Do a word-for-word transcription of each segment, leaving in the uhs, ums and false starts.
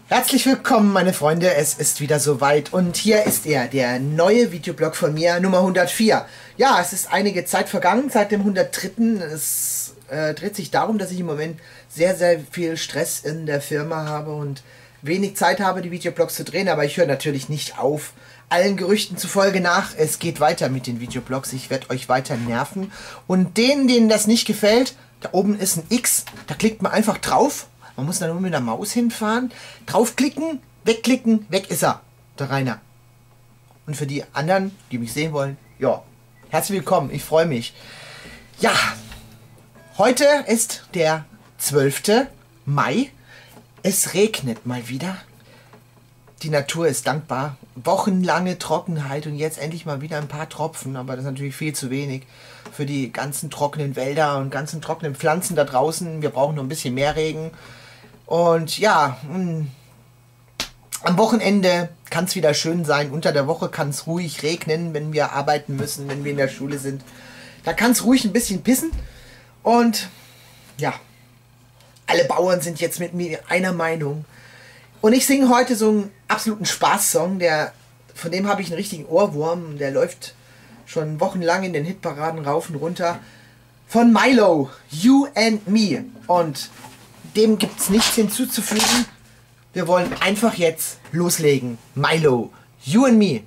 Herzlich willkommen, meine Freunde, es ist wieder soweit und hier ist er, der neue Videoblog von mir, Nummer hundertvier. Ja, es ist einige Zeit vergangen seit dem hundertdritten Es äh, dreht sich darum, dass ich im Moment sehr, sehr viel Stress in der Firma habe und wenig Zeit habe, die Videoblogs zu drehen, aber ich höre natürlich nicht auf. Allen Gerüchten zufolge nach, es geht weiter mit den Videoblogs, ich werde euch weiter nerven. Und denen, denen das nicht gefällt, da oben ist ein X, da klickt man einfach drauf. Man muss dann nur mit der Maus hinfahren, draufklicken, wegklicken, weg ist er, der Rainer. Und für die anderen, die mich sehen wollen, ja, herzlich willkommen, ich freue mich. Ja, heute ist der zwölfte Mai, es regnet mal wieder. Die Natur ist dankbar, wochenlange Trockenheit und jetzt endlich mal wieder ein paar Tropfen, aber das ist natürlich viel zu wenig für die ganzen trockenen Wälder und ganzen trockenen Pflanzen da draußen. Wir brauchen noch ein bisschen mehr Regen. Und ja, mh, am Wochenende kann es wieder schön sein. Unter der Woche kann es ruhig regnen, wenn wir arbeiten müssen, wenn wir in der Schule sind. Da kann es ruhig ein bisschen pissen. Und ja, alle Bauern sind jetzt mit mir einer Meinung. Und ich singe heute so einen absoluten Spaßsong, der, von dem habe ich einen richtigen Ohrwurm. Der läuft schon wochenlang in den Hitparaden rauf und runter. Von Milo, You and Me. Und dem gibt es nichts hinzuzufügen. Wir wollen einfach jetzt loslegen. Milo, You and Me.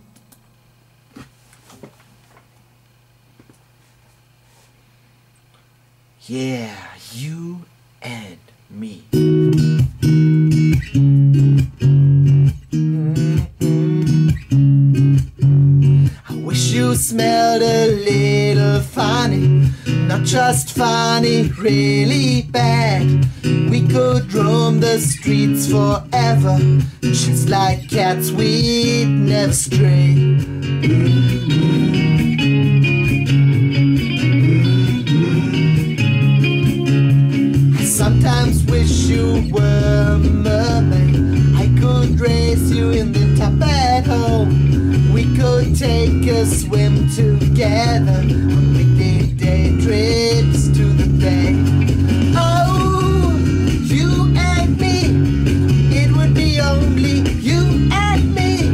Yeah, you and me. You smelled a little funny, not just funny, really bad. We could roam the streets forever, just like cats, we'd never stray. I sometimes wish you were a mermaid, I could raise you in the tub at home. We could take a swim together on weekday day trips to the bay. Oh, you and me, it would be only you and me.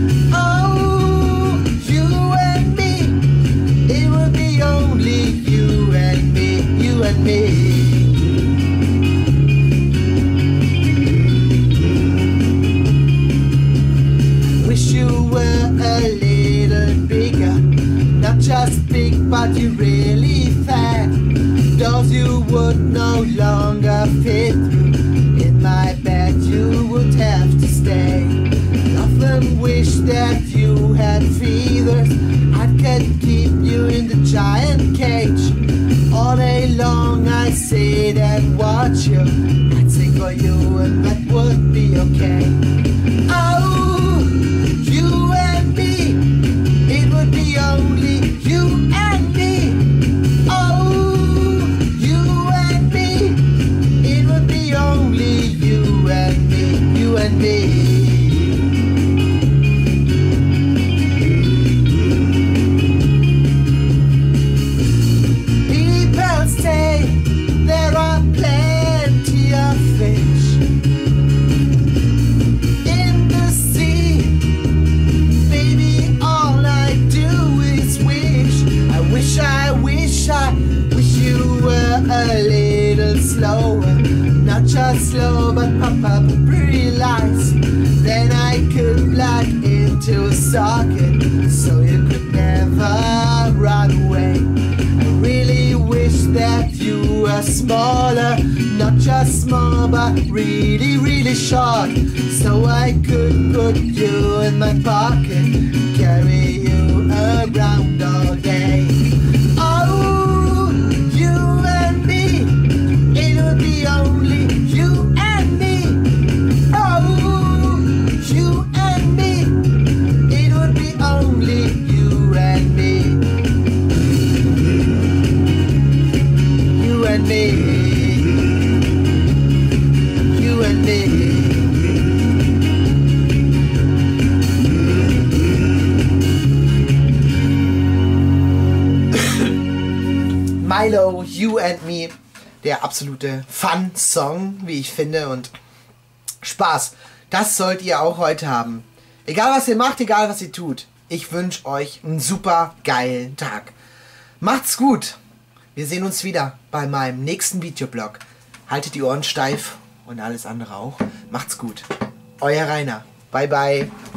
Oh, you and me, it would be only you and me, you and me. Just big, but you're really fat. Doors you would no longer fit through. In my bed you would have to stay. Often wish that you had feathers. I could keep you in the giant cage. All day long I sit and watch you. I'd sing for you and that would be okay. Oh, you and me, it would be only you and me. Oh, you and me, it would be only you and me, you and me. People say there are plenty of fish in the sea. Baby, all I do is wish, I wish, I wish, I wish you were a little slower. Not just slow, but pop up pretty lights. Then I could plug into a socket, so you could never run away. I really wish that you were smaller. Not just small, but really, really short. So I could put you in my pocket, carry you around all day. Oh, you and me, it would be only you and me. Oh, you and me, it would be only you and me. You and me, you and me. Milo, You and Me, der absolute Fun-Song, wie ich finde, und Spaß. Das sollt ihr auch heute haben. Egal was ihr macht, egal was ihr tut. Ich wünsche euch einen super geilen Tag. Macht's gut. Wir sehen uns wieder bei meinem nächsten Videoblog. Haltet die Ohren steif und alles andere auch. Macht's gut. Euer Rainer. Bye bye.